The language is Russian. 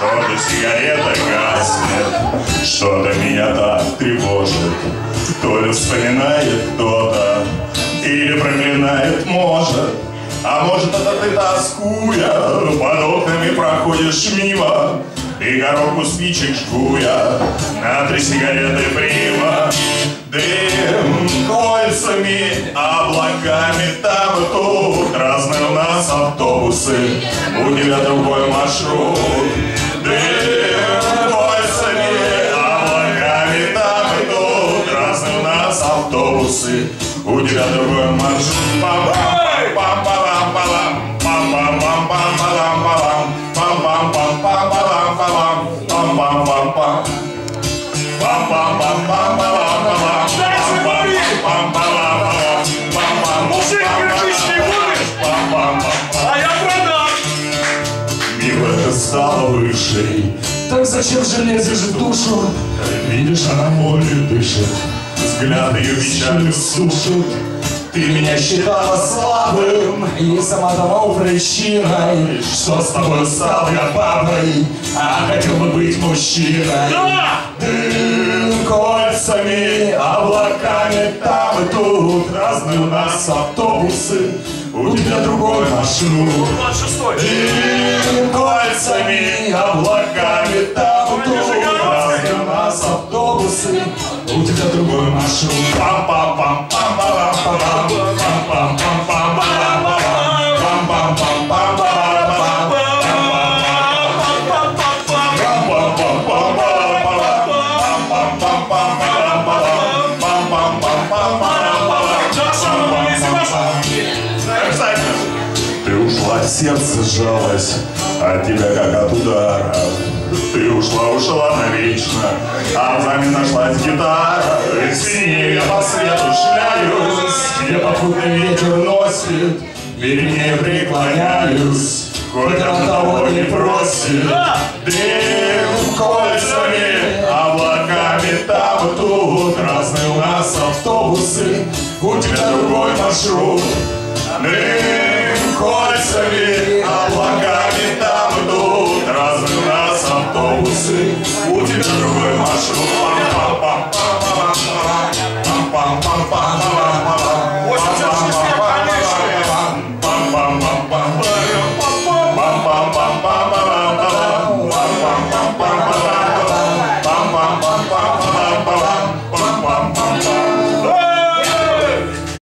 что-то сигарета гаснет, что-то меня так тревожит. То ли вспоминает кто-то, или проклинает, может. А может, это ты, тоскуя, под окнами проходишь мимо, и коробку спичек жгуя на 3 сигареты прима. Дым кольцами, облаками там и тут, разные у нас автобусы, у тебя другой маршрут. Дым кольцами, облаками там и тут, разные у нас автобусы, у тебя другой маршрут. Пам-пам-пам-пам-пам-пам, пам-пам-пам-пам-пам-пам, пам-пам-пам-пам-пам-пам, пам-пам-пам-пам. Мужик, держись, не будешь? А я продам! Милая стала выше, Так зачем же лезешь в душу? видишь, она болью дышит, взгляд ее печалью сушит. Ты меня считала слабым и сама того причиной, что с тобой стал я бабой, а хотел бы быть мужчиной. Да! Дым кольцами, облаками там и тут, разные у нас автобусы, у тебя другой маршрут. 26-й. Дым кольцами, облаками там и тут, разные у нас автобусы, у тебя другой маршрут. Пам-пам-пам-пам-пам-пам. Ты ушла, сердце сжалось от тебя, как от удара. Ты ушла навечно, а взамен нашлась гитара. И с ней я по свету шляюсь, где попутный ветер носит, перед ней преклоняюсь, хоть он того не просит. Дым кольцами, облаками там и тут, разные у нас автобусы, у тебя другой маршрут. Дым